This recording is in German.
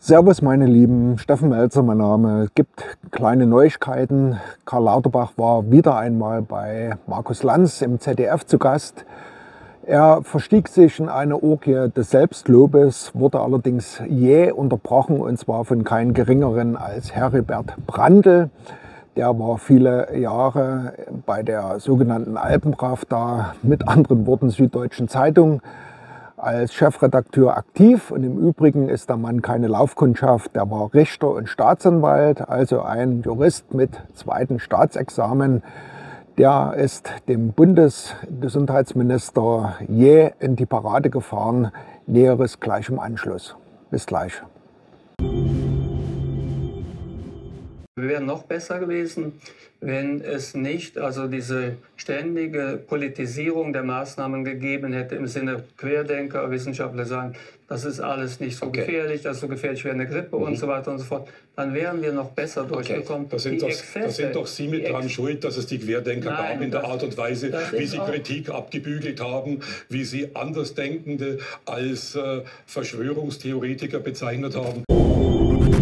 Servus meine Lieben, Steffen Melzer mein Name. Es gibt kleine Neuigkeiten. Karl Lauterbach war wieder einmal bei Markus Lanz im ZDF zu Gast. Er verstieg sich in eine Orgie des Selbstlobes, wurde allerdings jäh unterbrochen, und zwar von keinem Geringeren als Heribert Brandl. Der war viele Jahre bei der sogenannten Alpenpravda, mit anderen Worten Süddeutschen Zeitung, als Chefredakteur aktiv. Und im Übrigen ist der Mann keine Laufkundschaft, der war Richter und Staatsanwalt, also ein Jurist mit zweitem Staatsexamen. Der ist dem Bundesgesundheitsminister jäh in die Parade gefahren. Näheres gleich im Anschluss. Bis gleich. Wir wären noch besser gewesen, wenn es nicht diese ständige Politisierung der Maßnahmen gegeben hätte, im Sinne Querdenker, Wissenschaftler sagen, das ist alles nicht so gefährlich, das ist so gefährlich wie eine Grippe und so weiter und so fort. Dann wären wir noch besser durchgekommen. Da sind doch Sie mit dran schuld, dass es die Querdenker gab in der Art und Weise, wie Sie Kritik abgebügelt haben, wie Sie Andersdenkende als Verschwörungstheoretiker bezeichnet haben.